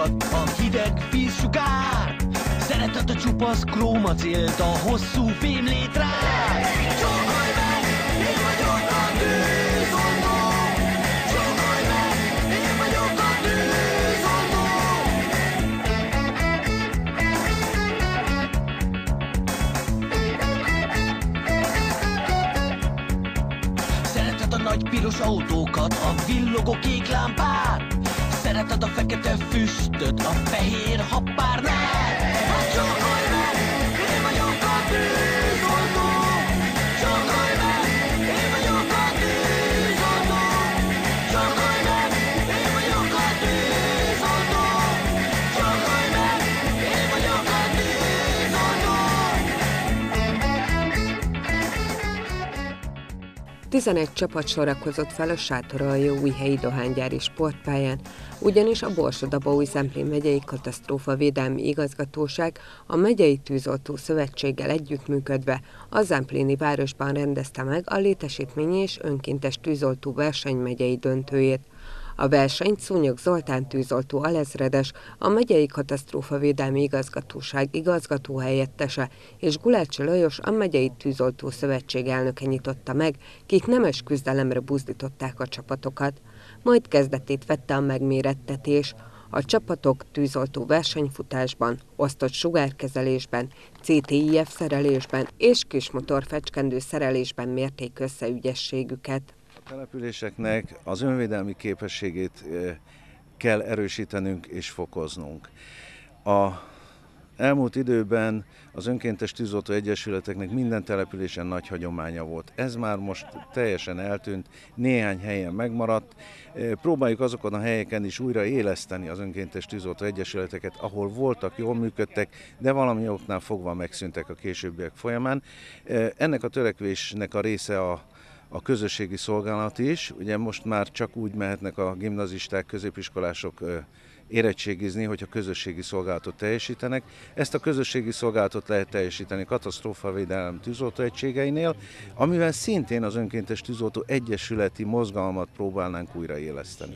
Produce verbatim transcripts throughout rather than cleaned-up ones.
autókat, a hideg vízsugár. Szeretett a csupasz krómacélt, a hosszú fémlétrát. Csókolj meg, én vagyok a tűzoltó. Csókolj meg, én vagyok a tűzoltó. Szereted a nagy piros autókat, a villogó kék lámpát. Szereted a fekete füstöt, a fehér happárnát. Csókolj meg, én vagyok a tűzoltó. Csókolj meg, én vagyok a tűzoltó. Csókolj meg, én vagyok a tűzoltó. Csókolj meg, én vagyok a tűzoltó. tizenegy csapat sorakozott fel a Sátoraljaújhelyi dohánygyári sportpályán, ugyanis a Borsod-Abaúj-Zemplén megyei katasztrófavédelmi igazgatóság a Megyei Tűzoltó Szövetséggel együttműködve a zempléni városban rendezte meg a létesítményi és önkéntes tűzoltó verseny megyei döntőjét. A versenyt Szúnyog Zoltán tűzoltó alezredes, a Megyei Katasztrófavédelmi Igazgatóság igazgatóhelyettese és Gulácsi Lajos, a Megyei Tűzoltó Szövetség elnöke nyitotta meg, kik nemes küzdelemre buzdították a csapatokat. Majd kezdetét vette a megmérettetés. A csapatok tűzoltó versenyfutásban, osztott sugárkezelésben, cé té i ef szerelésben és kismotorfecskendő szerelésben mérték össze ügyességüket. A településeknek az önvédelmi képességét kell erősítenünk és fokoznunk. A elmúlt időben az önkéntes tűzoltó egyesületeknek minden településen nagy hagyománya volt. Ez már most teljesen eltűnt, néhány helyen megmaradt. Próbáljuk azokon a helyeken is újra éleszteni az önkéntes tűzoltó egyesületeket, ahol voltak, jól működtek, de valami oknál fogva megszűntek a későbbiek folyamán. Ennek a törekvésnek a része a A közösségi szolgálat is, ugye most már csak úgy mehetnek a gimnazisták, középiskolások érettségizni, hogyha közösségi szolgálatot teljesítenek. Ezt a közösségi szolgálatot lehet teljesíteni katasztrófavédelem tűzoltó egységeinél, amivel szintén az önkéntes tűzoltó egyesületi mozgalmat próbálnánk újraéleszteni.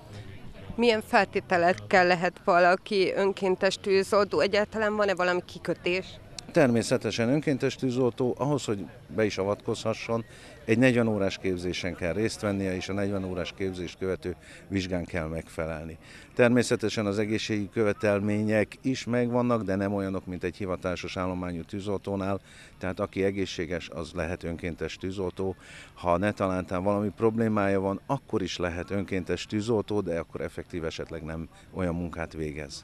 Milyen feltételekkel lehet valaki önkéntes tűzoltó? Egyáltalán van-e valami kikötés? Természetesen önkéntes tűzoltó ahhoz, hogy be is avatkozhasson, egy negyven órás képzésen kell részt vennie, és a negyven órás képzést követő vizsgán kell megfelelni. Természetesen az egészségi követelmények is megvannak, de nem olyanok, mint egy hivatásos állományú tűzoltónál, tehát aki egészséges, az lehet önkéntes tűzoltó. Ha netalántán valami problémája van, akkor is lehet önkéntes tűzoltó, de akkor effektív esetleg nem olyan munkát végez.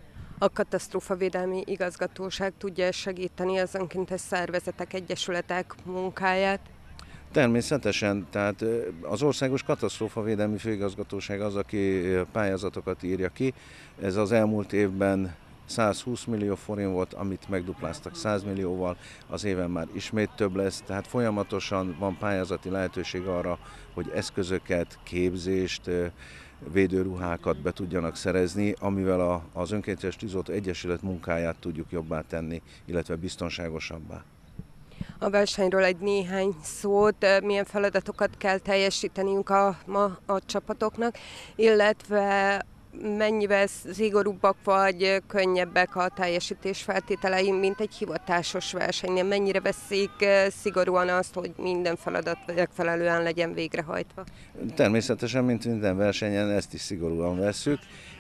A katasztrófavédelmi igazgatóság tudja segíteni az önkéntes szervezetek, egyesületek munkáját? Természetesen, tehát az Országos Katasztrófavédelmi Főigazgatóság az, aki pályázatokat írja ki. Ez az elmúlt évben százhúsz millió forint volt, amit megdupláztak száz millióval, az éven már ismét több lesz, tehát folyamatosan van pályázati lehetőség arra, hogy eszközöket, képzést, védőruhákat be tudjanak szerezni, amivel a, az önkéntes tűzoltó egyesület munkáját tudjuk jobbá tenni, illetve biztonságosabbá. A versenyről egy néhány szót, milyen feladatokat kell teljesíteniünk a, ma a csapatoknak, illetve mennyivel szigorúbbak vagy könnyebbek a teljesítés feltételei, mint egy hivatásos versenynél? Mennyire veszik szigorúan azt, hogy minden feladat megfelelően legyen végrehajtva? Természetesen, mint minden versenyen, ezt is szigorúan vesszük.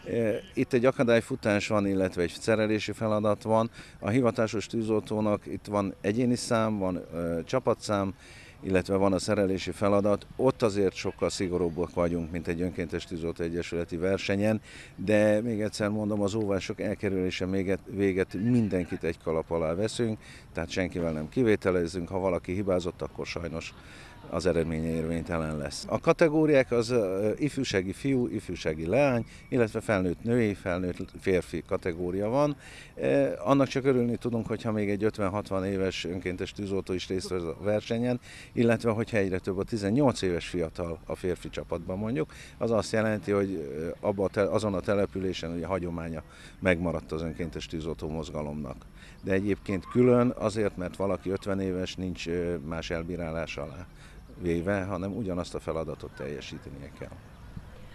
Itt egy akadályfutás van, illetve egy szerelési feladat van. A hivatásos tűzoltónak itt van egyéni szám, van csapatszám, illetve van a szerelési feladat. Ott azért sokkal szigorúbbak vagyunk, mint egy önkéntes tűzoltó egyesületi versenyen, de még egyszer mondom, az óvások elkerülése véget mindenkit egy kalap alá veszünk, tehát senkivel nem kivételezünk, ha valaki hibázott, akkor sajnos az eredménye érvénytelen lesz. A kategóriák az ifjúsági fiú, ifjúsági leány, illetve felnőtt női, felnőtt férfi kategória van. Annak csak örülni tudunk, hogyha még egy ötven-hatvan éves önkéntes tűzoltó is részt vesz a versenyen, illetve hogyha egyre több a tizennyolc éves fiatal a férfi csapatban mondjuk, az azt jelenti, hogy abba a azon a településen ugye hagyománya megmaradt az önkéntes tűzoltó mozgalomnak. De egyébként külön azért, mert valaki ötven éves, nincs más elbírálás alá véve, hanem ugyanazt a feladatot teljesítenie kell.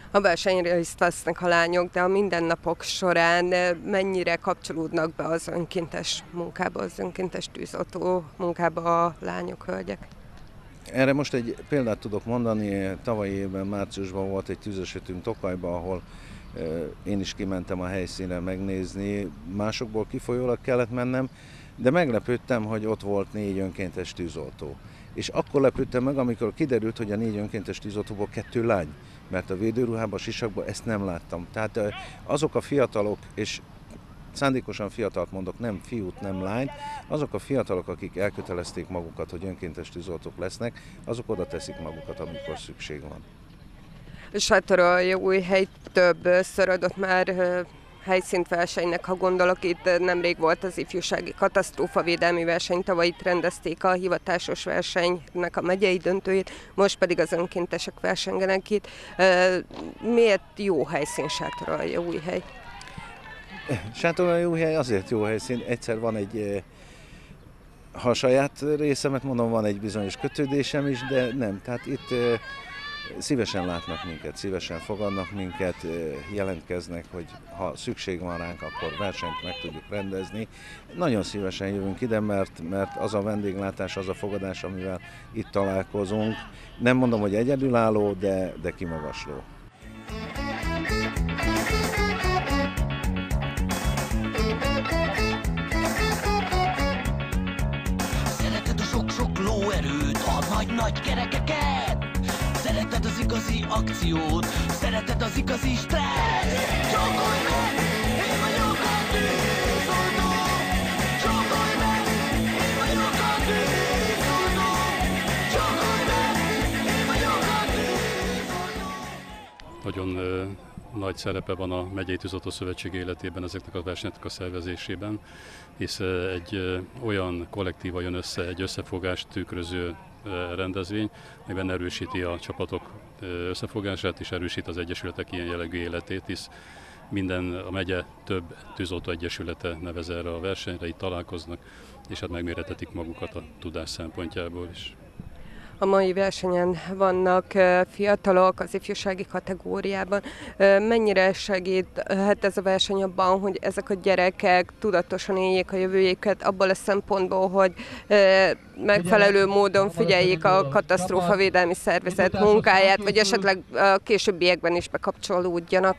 A versenyre részt vesznek a lányok, de a mindennapok során mennyire kapcsolódnak be az önkéntes munkába, az önkéntes tűzoltó munkába a lányok, hölgyek? Erre most egy példát tudok mondani, tavalyi évben márciusban volt egy tűzesőtünk Tokajban, ahol én is kimentem a helyszínre megnézni, másokból kifolyólag kellett mennem, de meglepődtem, hogy ott volt négy önkéntes tűzoltó. És akkor lepődtem meg, amikor kiderült, hogy a négy önkéntes tűzoltóból kettő lány, mert a védőruhában, sisakban ezt nem láttam. Tehát azok a fiatalok, és szándékosan fiatalt mondok, nem fiút, nem lányt, azok a fiatalok, akik elkötelezték magukat, hogy önkéntes tűzoltók lesznek, azok oda teszik magukat, amikor szükség van. Sátoraljaújhely többször adott már helyszínt versenynek, ha gondolok, itt nemrég volt az ifjúsági katasztrófavédelmi verseny, tavaly itt rendezték a hivatásos versenynek a megyei döntőjét, most pedig az önkéntesek versengenek itt. Miért jó helyszín Sátoraljaújhely? Sátoraljaújhely azért jó helyszín, egyszer van egy, ha a saját részemet mondom, van egy bizonyos kötődésem is, de nem, tehát itt szívesen látnak minket, szívesen fogadnak minket, jelentkeznek, hogy ha szükség van ránk, akkor versenyt meg tudjuk rendezni. Nagyon szívesen jövünk ide, mert, mert az a vendéglátás, az a fogadás, amivel itt találkozunk, nem mondom, hogy egyedülálló, de, de kimagasló. Szereted a sok-sok lóerőt, a nagy-nagy kerekeket, szereted az igazi akciót, szereted az igazi stressz. Csókolj meg, én vagyok a tűzoltó. Csókolj meg, én vagyok a tűzoltó. Csókolj meg, én vagyok a tűzoltó. Nagyon ö, nagy szerepe van a Megyei Tűzoltó Szövetség életében ezeknek a versenyeknek a szervezésében, hisz ö, egy ö, olyan kollektíva jön össze, egy összefogást tükröző rendezvény, amiben erősíti a csapatok összefogását és erősít az egyesületek ilyen jellegű életét, hisz minden a megye több tűzoltó egyesülete nevez erre a versenyre, itt találkoznak, és hát megméretetik magukat a tudás szempontjából is. A mai versenyen vannak fiatalok az ifjúsági kategóriában. Mennyire segíthet ez a verseny abban, hogy ezek a gyerekek tudatosan éljék a jövőjüket, abból a szempontból, hogy megfelelő módon figyeljék a katasztrófavédelmi szervezet munkáját, vagy esetleg a későbbiekben is bekapcsolódjanak?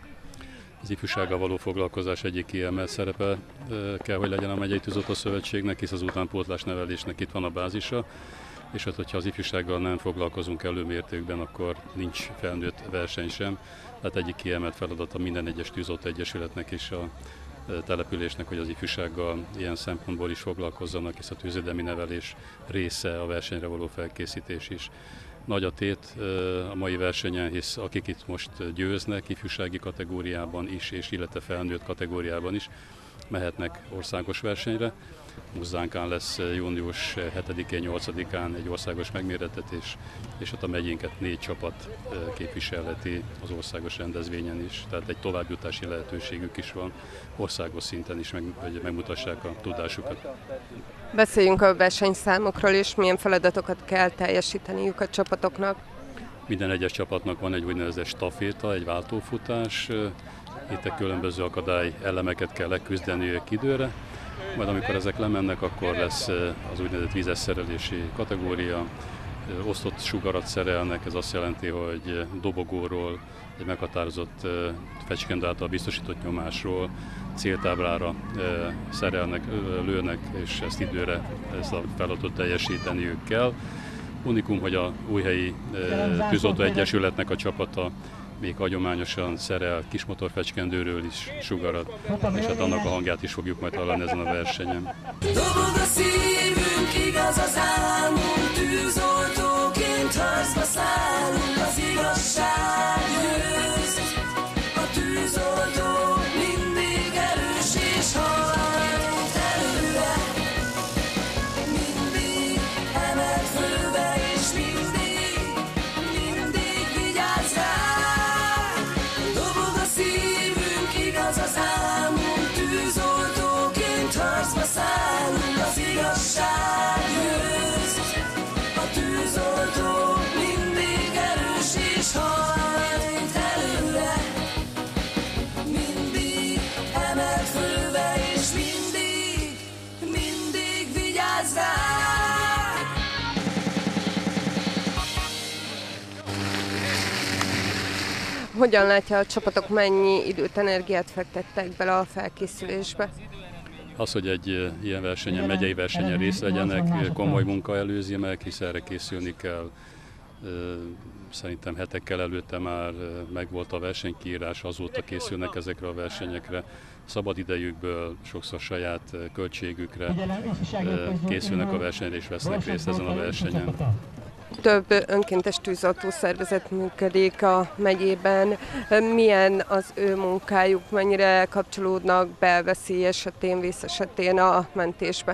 Az ifjúsággal való foglalkozás egyik kiemelt szerepe kell, hogy legyen a Megyei Tűzoltó Szövetségnek, hisz az utánpótlás nevelésnek itt van a bázisa. És hát, hogyha az ifjúsággal nem foglalkozunk elő mértékben, akkor nincs felnőtt verseny sem. Tehát egyik kiemelt feladata minden egyes tűzoltó egyesületnek és a településnek, hogy az ifjúsággal ilyen szempontból is foglalkozzanak, hisz a tűzvédelmi nevelés része a versenyre való felkészítés is. Nagy a tét a mai versenyen, hisz akik itt most győznek ifjúsági kategóriában is, és illetve felnőtt kategóriában is, mehetnek országos versenyre. Muzzánkán lesz június hetedikén, nyolcadikán egy országos megmérettetés, és ott a megyénket négy csapat képviselheti az országos rendezvényen is, tehát egy továbbjutási lehetőségük is van, országos szinten is, meg, hogy megmutassák a tudásukat. Beszéljünk a versenyszámokról is, milyen feladatokat kell teljesíteniük a csapatoknak. Minden egyes csapatnak van egy úgynevezett staféta, egy váltófutás, itt a különböző akadály elemeket kell leküzdeniük időre, majd amikor ezek lemennek, akkor lesz az úgynevezett vízes szerelési kategória, osztott sugarat szerelnek, ez azt jelenti, hogy dobogóról, egy meghatározott fecskendő által biztosított nyomásról céltáblára szerelnek, lőnek, és ezt időre, ezt a feladatot teljesíteniük kell. Unikum, hogy a Újhelyi Tűzoltó Egyesületnek a csapata még hagyományosan szerel kismotorfecskendőről is sugarat, és hát annak a hangját is fogjuk majd hallani ezen a versenyen. Dobog a szívünk, igaz az álmunk, tűzoltóként harcba szállunk, az igazság győz. A tűzoltó mindig erős és hajt előre, mindig emelt fölbe és mindig, mindig vigyázz rá. Dobog a szívünk, igaz az álmunk, tűzoltóként harcba szállunk, az igazság győz. A tűzoltó mindig erős és hajt. Hogyan látja a csapatok, mennyi időt, energiát fektettek bele a felkészülésbe? Az, hogy egy ilyen versenyen, megyei versenyen részt vegyenek, komoly munka előzi meg, hisz erre készülni kell. Szerintem hetekkel előtte már megvolt a versenykiírás, azóta készülnek ezekre a versenyekre. Szabad idejükből, sokszor saját költségükre készülnek a versenyre és vesznek részt ezen a versenyen. Több önkéntes tűzoltó szervezet működik a megyében. Milyen az ő munkájuk, mennyire kapcsolódnak be veszély esetén, vész esetén a mentésbe?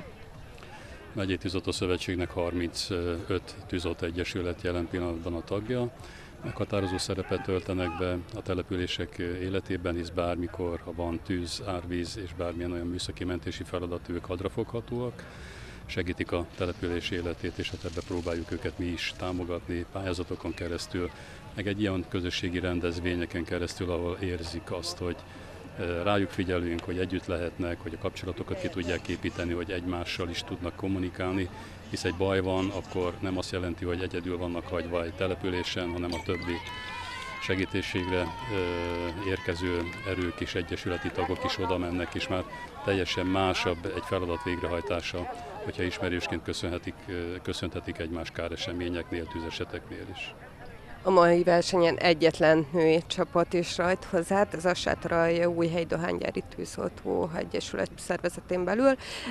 A Megyei Tűzoltó Szövetségnek harmincöt tűzoltó egyesület jelen pillanatban a tagja. Meghatározó szerepet töltenek be a települések életében, hisz bármikor, ha van tűz, árvíz és bármilyen olyan műszaki mentési feladat, ők hadrafoghatóak. Segítik a település életét, és hát ebbe próbáljuk őket mi is támogatni pályázatokon keresztül, meg egy ilyen közösségi rendezvényeken keresztül, ahol érzik azt, hogy rájuk figyelünk, hogy együtt lehetnek, hogy a kapcsolatokat ki tudják építeni, hogy egymással is tudnak kommunikálni, hisz egy baj van, akkor nem azt jelenti, hogy egyedül vannak hagyva egy településen, hanem a többi segítségre érkező erők és egyesületi tagok is oda mennek, és már teljesen másabb egy feladat végrehajtása, hogyha ismerősként köszönhetik, köszönhetik egymás káreseményeknél, tűzeseteknél is. A mai versenyen egyetlen női csapat is rajthoz állt, ez a Sátoraljaújhely Dohánygyári Tűzoltó Egyesület szervezetén belül.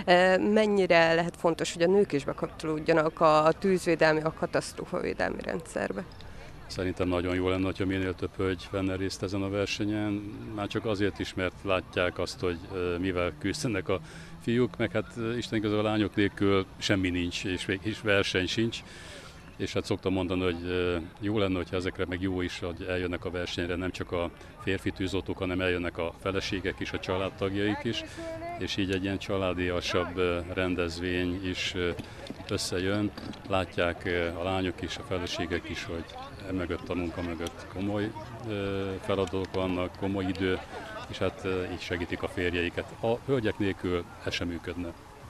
Mennyire lehet fontos, hogy a nők is bekapcsolódjanak a tűzvédelmi, a katasztrófavédelmi rendszerbe? Szerintem nagyon jó lenne, ha minél több hölgy venne részt ezen a versenyen, már csak azért is, mert látják azt, hogy mivel küzdenek a fiúk, meg hát Isten igaz, a lányok nélkül semmi nincs, és, és verseny sincs. És hát szoktam mondani, hogy jó lenne, hogyha ezekre meg jó is, hogy eljönnek a versenyre nem csak a férfi tűzoltók, hanem eljönnek a feleségek is, a családtagjaik is, és így egy ilyen családiasabb rendezvény is összejön. Látják a lányok is, a feleségek is, hogy emögött a munka mögött komoly feladatok vannak, komoly idő, és hát így segítik a férjeiket. A hölgyek nélkül ez sem működne.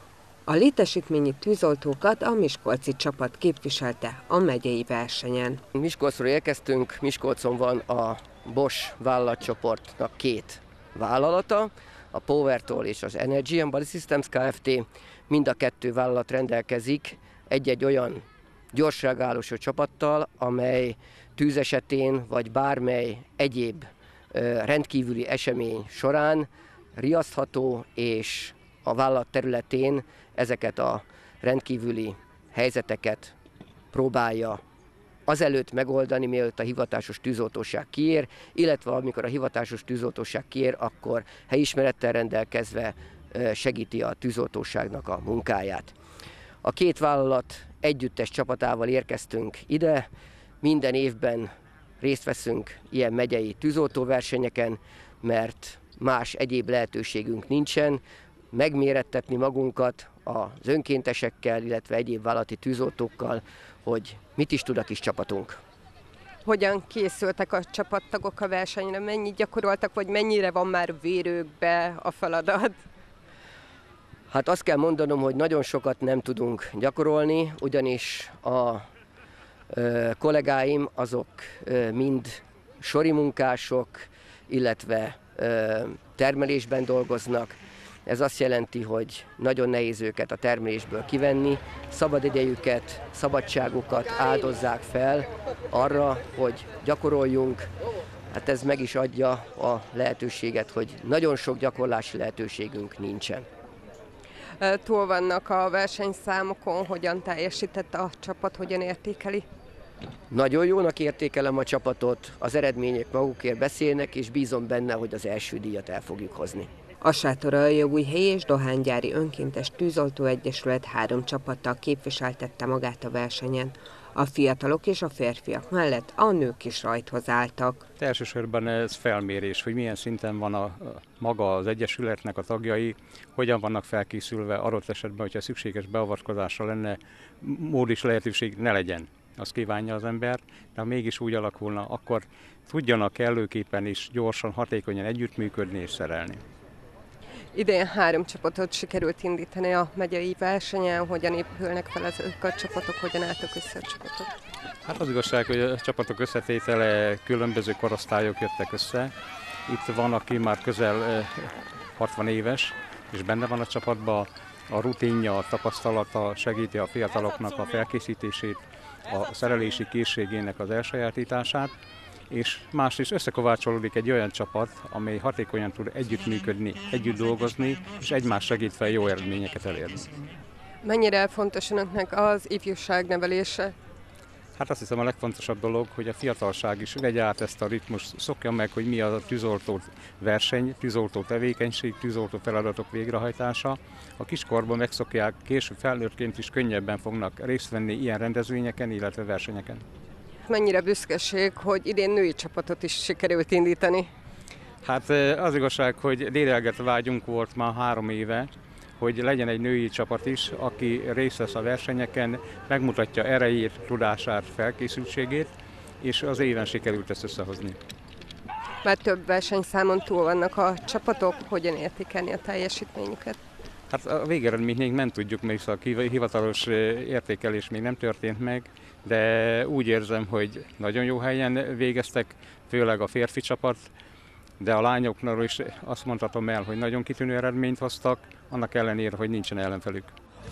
A létesítményi tűzoltókat a miskolci csapat képviselte a megyei versenyen. Miskolcról érkeztünk, Miskolcon van a Bosch vállalatcsoportnak két vállalata, a Powertol és az Energy Body Systems Kft. Mind a kettő vállalat rendelkezik egy-egy olyan gyorsreagálós csapattal, amely tűz esetén vagy bármely egyéb rendkívüli esemény során riasztható, és a vállalat területén ezeket a rendkívüli helyzeteket próbálja azelőtt megoldani, mielőtt a hivatásos tűzoltóság kiér, illetve amikor a hivatásos tűzoltóság kiér, akkor helyismerettel rendelkezve segíti a tűzoltóságnak a munkáját. A két vállalat együttes csapatával érkeztünk ide, minden évben részt veszünk ilyen megyei tűzoltóversenyeken, mert más egyéb lehetőségünk nincsen, megmérettetni magunkat az önkéntesekkel, illetve egyéb vállalati tűzoltókkal, hogy mit is tud a kis csapatunk. Hogyan készültek a csapattagok a versenyre? Mennyit gyakoroltak, vagy mennyire van már vérőkbe a feladat? Hát azt kell mondanom, hogy nagyon sokat nem tudunk gyakorolni, ugyanis a ö, kollégáim azok ö, mind sori munkások, illetve ö, termelésben dolgoznak. Ez azt jelenti, hogy nagyon nehéz őket a termelésből kivenni, szabadidejüket, szabadságukat áldozzák fel arra, hogy gyakoroljunk. Hát ez meg is adja a lehetőséget, hogy nagyon sok gyakorlási lehetőségünk nincsen. Túl vannak a versenyszámokon, hogyan teljesített a csapat, hogyan értékeli? Nagyon jónak értékelem a csapatot, az eredmények magukért beszélnek, és bízom benne, hogy az első díjat el fogjuk hozni. A Sátoraljaújhely és Dohánygyári Önkéntes Tűzoltó Egyesület három csapattal képviseltette magát a versenyen. A fiatalok és a férfiak mellett a nők is rajthoz álltak. Elsősorban ez felmérés, hogy milyen szinten van a, a maga az egyesületnek a tagjai, hogyan vannak felkészülve, adott esetben, hogyha szükséges beavatkozásra lenne, mód is lehetőség ne legyen. Azt kívánja az ember, de ha mégis úgy alakulna, akkor tudjanak kellőképpen is gyorsan, hatékonyan együttműködni és szerelni. Idén három csapatot sikerült indítani a megyei versenyen, hogyan épülnek fel ezek a csapatok, hogyan álltak össze a csapatok? Hát az igazság, hogy a csapatok összetétele különböző korosztályok jöttek össze. Itt van, aki már közel hatvan éves, és benne van a csapatban. A rutinja, a tapasztalata segíti a fiataloknak a felkészítését, a szerelési készségének az elsajátítását, és más is összekovácsolódik egy olyan csapat, amely hatékonyan tud együttműködni, együtt dolgozni, és egymás segítve jó eredményeket elérni. Mennyire fontos önöknek az ifjúság nevelése? Hát azt hiszem a legfontosabb dolog, hogy a fiatalság is vegye át ezt a ritmust, szokja meg, hogy mi a tűzoltó verseny, tűzoltó tevékenység, tűzoltó feladatok végrehajtása. A kiskorban megszokják, később felnőttként is könnyebben fognak részt venni ilyen rendezvényeken, illetve versenyeken. Mennyire büszkeség, hogy idén női csapatot is sikerült indítani? Hát az igazság, hogy lélelgető vágyunk volt már három éve, hogy legyen egy női csapat is, aki részt vesz a versenyeken, megmutatja erejét, tudását, felkészültségét, és az éven sikerült ezt összehozni. Már több versenyszámon túl vannak a csapatok, hogyan értékelni a teljesítményüket? Hát a végeredményt még nem tudjuk, mert a hivatalos értékelés még nem történt meg, de úgy érzem, hogy nagyon jó helyen végeztek, főleg a férfi csapat, de a lányoknál is azt mondhatom el, hogy nagyon kitűnő eredményt hoztak, annak ellenére, hogy nincsen ellenfelük.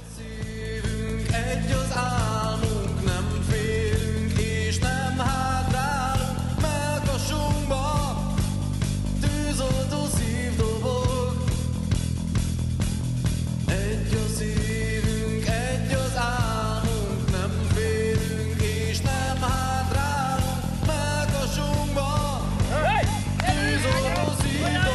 Egy az álmunk, nem félünk és nem hátrálunk, mellkasunkba tűzoltó szívdobog. Egy a szívünk, egy az álmunk, nem félünk és nem hátrálunk, mellkasunkba tűzoltó szívdobog.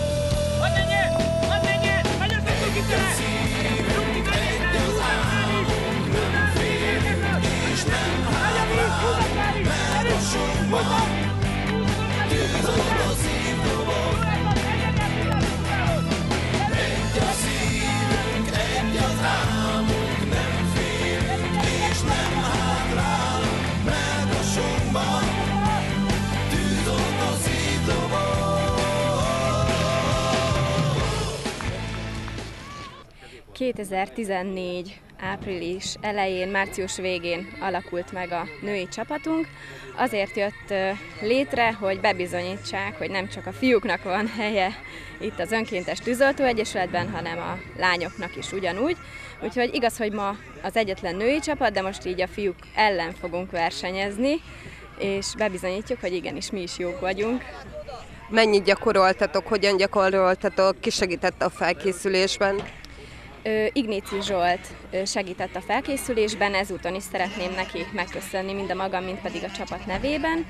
kétezer-tizennégy április elején, március végén alakult meg a női csapatunk. Azért jött létre, hogy bebizonyítsák, hogy nem csak a fiúknak van helye itt az Önkéntes Tűzoltó Egyesületben, hanem a lányoknak is ugyanúgy. Úgyhogy igaz, hogy ma az egyetlen női csapat, de most így a fiúk ellen fogunk versenyezni, és bebizonyítjuk, hogy igenis mi is jók vagyunk. Mennyit gyakoroltatok, hogyan gyakoroltatok, ki segített a felkészülésben? Ignici Zsolt segített a felkészülésben, ezúton is szeretném neki megköszönni mind a magam, mind pedig a csapat nevében.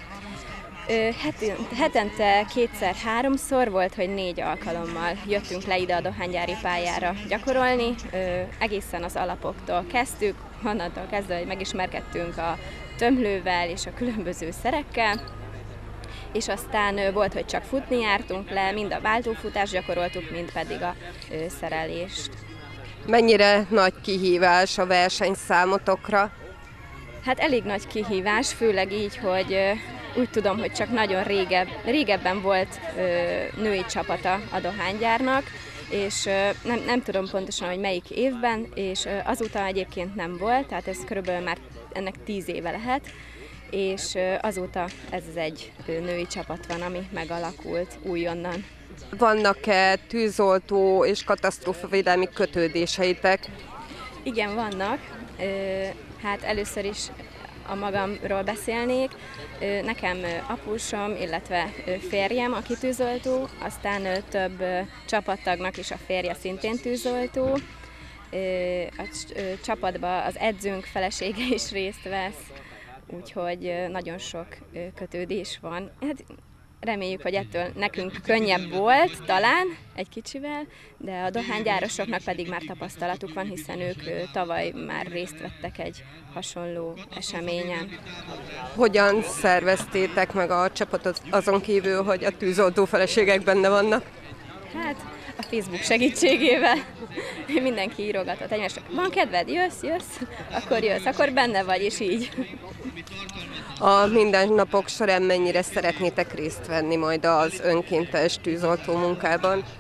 Hetente kétszer-háromszor volt, hogy négy alkalommal jöttünk le ide a dohánygyári pályára gyakorolni. Egészen az alapoktól kezdtük, onnantól kezdve, hogy megismerkedtünk a tömlővel és a különböző szerekkel. És aztán volt, hogy csak futni jártunk le, mind a váltófutást gyakoroltuk, mind pedig a szerelést. Mennyire nagy kihívás a verseny számotokra? Hát elég nagy kihívás, főleg így, hogy úgy tudom, hogy csak nagyon régebb, régebben volt női csapata a dohánygyárnak, és nem, nem tudom pontosan, hogy melyik évben, és azóta egyébként nem volt, tehát ez körülbelül már ennek tíz éve lehet, és azóta ez az egy női csapat van, ami megalakult újonnan. Vannak-e tűzoltó és katasztrófavédelmi kötődéseitek? Igen, vannak. Hát először is a magamról beszélnék. Nekem apósom, illetve férjem, aki tűzoltó, aztán több csapattagnak is a férje szintén tűzoltó. A csapatban az edzőnk felesége is részt vesz, úgyhogy nagyon sok kötődés van. Hát, reméljük, hogy ettől nekünk könnyebb volt, talán egy kicsivel, de a dohánygyárosoknak pedig már tapasztalatuk van, hiszen ők tavaly már részt vettek egy hasonló eseményen. Hogyan szerveztétek meg a csapatot azon kívül, hogy a tűzoltó feleségek benne vannak? Hát a Facebook segítségével mindenki írogatott egymásnak. Van kedved? Jössz, jössz? Akkor jössz, akkor benne vagy, és így. A mindennapok során mennyire szeretnétek részt venni majd az önkéntes tűzoltó munkában?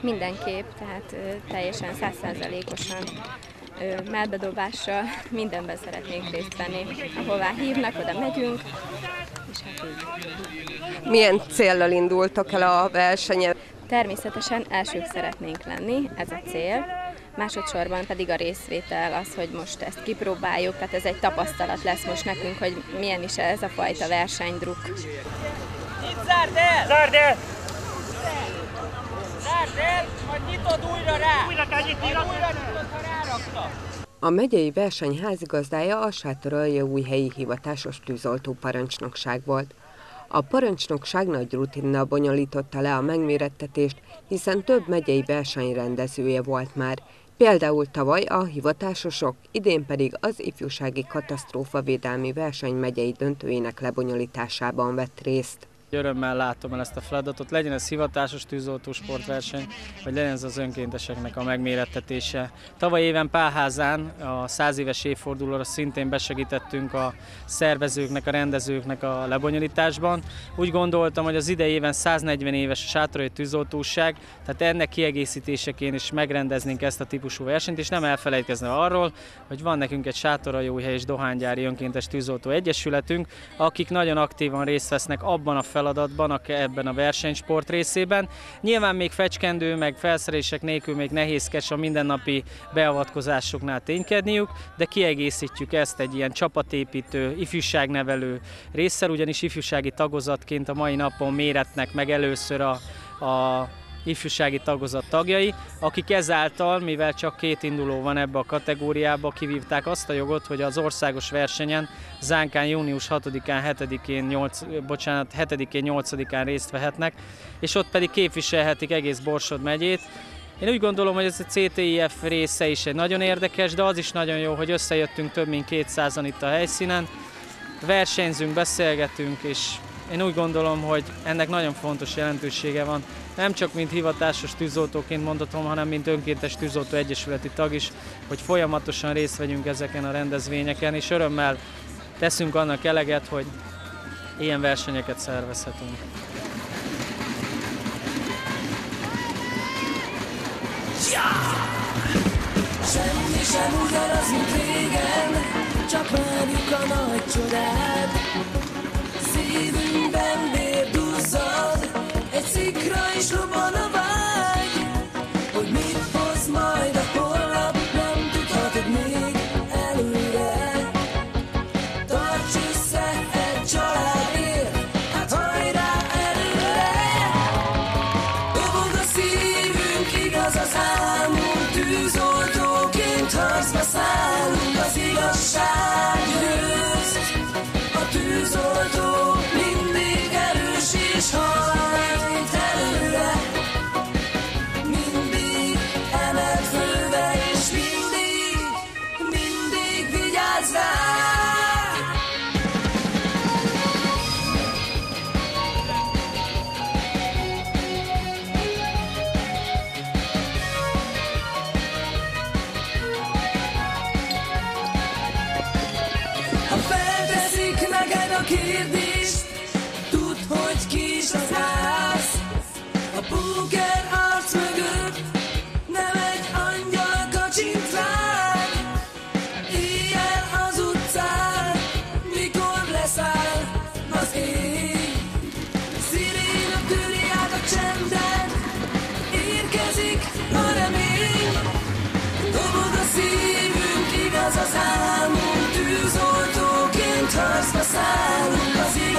Mindenképp, tehát teljesen száz százalékosan mellbedobással mindenben szeretnénk részt venni. Ahová hívnak, oda megyünk, és hát így. Milyen céllal indultak el a versenyen? Természetesen elsők szeretnénk lenni, ez a cél. Másodszorban pedig a részvétel az, hogy most ezt kipróbáljuk, tehát ez egy tapasztalat lesz most nekünk, hogy milyen is ez a fajta versenydruk. Itt zárd el! Zárd el! Zárd el, majd nyitod újra rá! Újra kell nyitni, újra nyitod, ha rárakta! A megyei verseny házigazdája a Sátoraljaújhelyi hivatásos tűzoltó parancsnokság volt. A parancsnokság nagy rutinnal bonyolította le a megmérettetést, hiszen több megyei versenyrendezője volt már. Például tavaly a hivatásosok, idén pedig az ifjúsági katasztrófavédelmi verseny megyei döntőjének lebonyolításában vett részt. Örömmel látom el ezt a feladatot, legyen ez hivatásos tűzoltó sportverseny, vagy legyen ez az önkénteseknek a megmérettetése. Tavaly éven Pálházán a száz éves évfordulóra szintén besegítettünk a szervezőknek, a rendezőknek a lebonyolításban. Úgy gondoltam, hogy az idei éven száznegyven éves a Sátorai Tűzoltóság, tehát ennek kiegészítéseként is megrendeznénk ezt a típusú versenyt, és nem elfelejtkezni arról, hogy van nekünk egy Sátoraljaújhely és Dohánygyári Önkéntes Tűzoltó Egyesületünk, akik nagyon aktívan részt vesznek abban a feladatban, ebben a versenysport részében. Nyilván még fecskendő, meg felszerelések nélkül még nehézkes a mindennapi beavatkozásoknál ténykedniük, de kiegészítjük ezt egy ilyen csapatépítő, ifjúságnevelő résszel, ugyanis ifjúsági tagozatként a mai napon méretnek meg először a, a ifjúsági tagozat tagjai, akik ezáltal, mivel csak két induló van ebbe a kategóriába, kivívták azt a jogot, hogy az országos versenyen Zánkán június hatodikán, hetedikén, nyolc, bocsánat, hetedikén, nyolcadikán részt vehetnek, és ott pedig képviselhetik egész Borsod megyét. Én úgy gondolom, hogy ez a cé té i ef része is egy nagyon érdekes, de az is nagyon jó, hogy összejöttünk több mint kétszázan itt a helyszínen, versenyzünk, beszélgetünk, és én úgy gondolom, hogy ennek nagyon fontos jelentősége van. Nem csak mint hivatásos tűzoltóként mondhatom, hanem mint önkéntes tűzoltó egyesületi tag is, hogy folyamatosan részt vegyünk ezeken a rendezvényeken, és örömmel teszünk annak eleget, hogy ilyen versenyeket szervezhetünk. Semmi sem ugyanaz, mint régen, csak várjuk a nagy csodát. Szívünkben vér duzzad, egy szikra is robban a vágy. Hogy mit hoz majd a holnap, nem tudhatod még előre. Tarts össze egy családért, hát hajrá előre. Dobog a szívünk, igaz az álmunk, tűzoltóként harcba szállunk. Az igazság győz, a tűzoltó mindig erős és hajt előre. Mindig emelt fölve, és mindig, mindig vigyázz rá. Ha felteszik neked a kérdést, tudd, hogy ki is az ász. A póker arc mögött nem egy angyal kacsint rád. Éjjel az utcán, mikor leszáll az ég, szirénok töri át a csendet, érkezik a remény. Dobog a szívünk, igaz az álmunk, tűzoltóként harcba szállunk. Az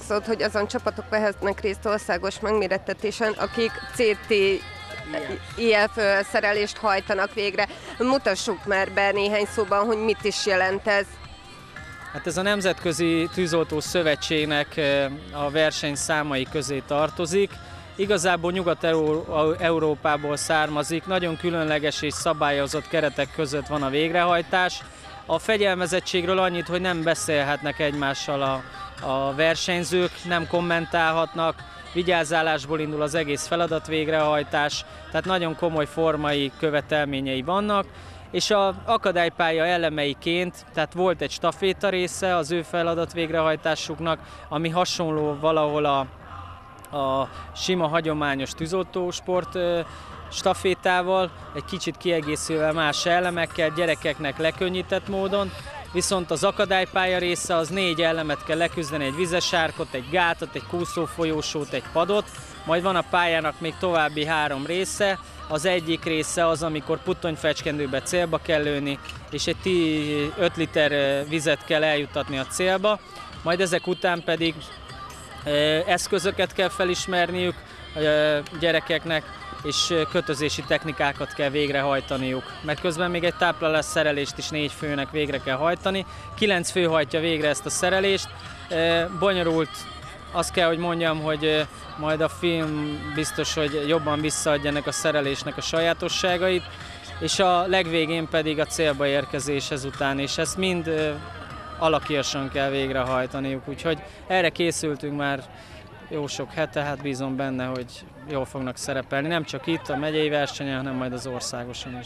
elhangzott, hogy azon csapatok vehetnek részt országos megmérettetésen, akik cé té i ef szerelést hajtanak végre. Mutassuk már be néhány szóban, hogy mit is jelent ez. Hát ez a Nemzetközi Tűzoltó Szövetségnek a versenyszámai közé tartozik. Igazából Nyugat-Európából származik, nagyon különleges és szabályozott keretek között van a végrehajtás. A fegyelmezettségről annyit, hogy nem beszélhetnek egymással a, a versenyzők, nem kommentálhatnak, vigyázálásból indul az egész feladat végrehajtás, tehát nagyon komoly formai követelményei vannak, és az akadálypálya elemeiként, tehát volt egy staféta része az ő feladat végrehajtásuknak, ami hasonló valahol a, a sima hagyományos tűzoltósport stafétával, egy kicsit kiegészülve más elemekkel, gyerekeknek lekönnyített módon, viszont az akadálypálya része az négy elemet kell leküzdeni, egy vizes árkot, egy gátat, egy kúszó folyósót, egy padot, majd van a pályának még további három része. Az egyik része az, amikor puttonyfecskendőbe célba kell lőni, és egy öt liter vizet kell eljuttatni a célba, majd ezek után pedig eszközöket kell felismerniük a gyerekeknek, és kötözési technikákat kell végrehajtaniuk, mert közben még egy táplálás szerelést is négy főnek végre kell hajtani. Kilenc fő hajtja végre ezt a szerelést. Bonyolult, azt kell, hogy mondjam, hogy majd a film biztos, hogy jobban visszaadja ennek a szerelésnek a sajátosságait, és a legvégén pedig a célba érkezés ezután, és ezt mind alakiasan kell végrehajtaniuk, úgyhogy erre készültünk már jó sok hete, hát bízom benne, hogy jól fognak szerepelni, nem csak itt a megyei versenyen, hanem majd az országoson is.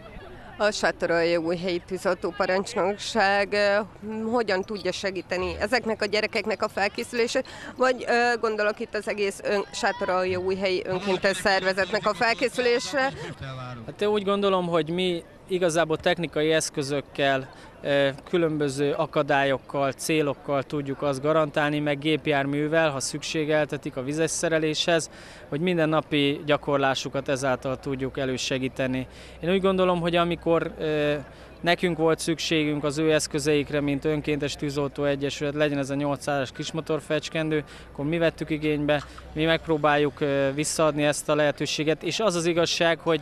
A Sátoraljaújhelyi Tűzoltó Parancsnokság hogyan tudja segíteni ezeknek a gyerekeknek a felkészülését, vagy gondolok itt az egész ön, Sátoraljaújhelyi önkéntes szervezetnek a felkészülésre? Hát én úgy gondolom, hogy mi igazából technikai eszközökkel, különböző akadályokkal, célokkal tudjuk azt garantálni, meg gépjárművel, ha szükségeltetik a vizes szereléshez, hogy mindennapi gyakorlásukat ezáltal tudjuk elősegíteni. Én úgy gondolom, hogy amikor nekünk volt szükségünk az ő eszközeikre, mint önkéntes tűzoltó egyesület, legyen ez a nyolcszázas kismotorfecskendő, akkor mi vettük igénybe, mi megpróbáljuk visszaadni ezt a lehetőséget, és az az igazság, hogy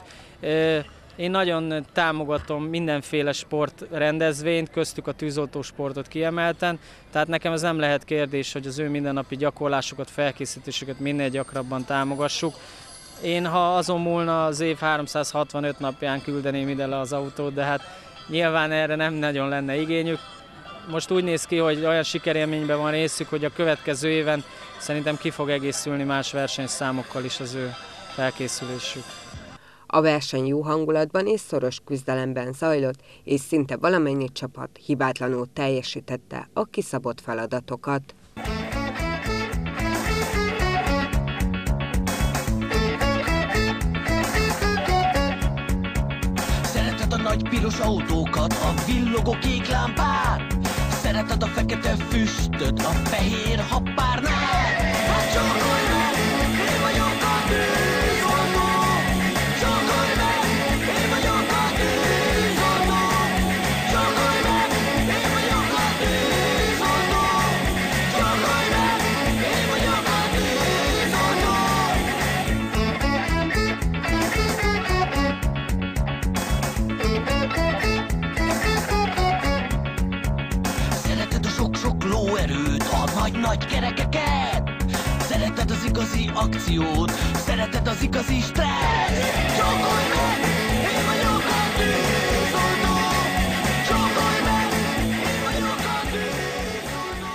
én nagyon támogatom mindenféle sportrendezvényt, köztük a tűzoltósportot kiemelten, tehát nekem ez nem lehet kérdés, hogy az ő mindennapi gyakorlásokat, felkészítésüket minél gyakrabban támogassuk. Én, ha azon múlna, az év háromszázhatvanöt napján küldeném ide le az autót, de hát nyilván erre nem nagyon lenne igényük. Most úgy néz ki, hogy olyan sikerélményben van részük, hogy a következő éven szerintem ki fog egészülni más versenyszámokkal is az ő felkészülésük. A verseny jó hangulatban és szoros küzdelemben zajlott, és szinte valamennyi csapat hibátlanul teljesítette a kiszabott feladatokat. Szereted a nagy piros autókat, a villogó kék lámpát? Szereted a fekete füstöt, a fehér happárnát? Hát csókolj meg, én vagyok a tűzoltó! Csókolj meg, én vagyok a tűzoltó! Csókolj meg, én vagyok a tűzoltó! Csókolj meg, én vagyok a tűzoltó! Szereted a sok-sok lóerőt, a nagy-nagy kerekeket? Szereted az igazi akciót, szereted az igazi stressz. Csókolj meg, én vagyok a tűzoltó! Csókolj meg, én vagyok a tűzoltó!